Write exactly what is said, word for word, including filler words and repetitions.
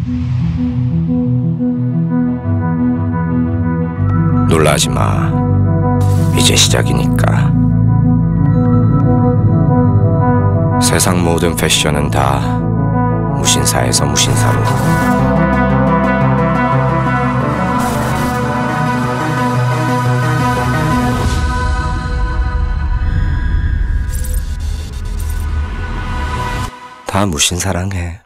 놀라지 마. 이제 시작이니까. 세상 모든 패션은 다 무신사에서 무신사로. 다 무신사랑 해.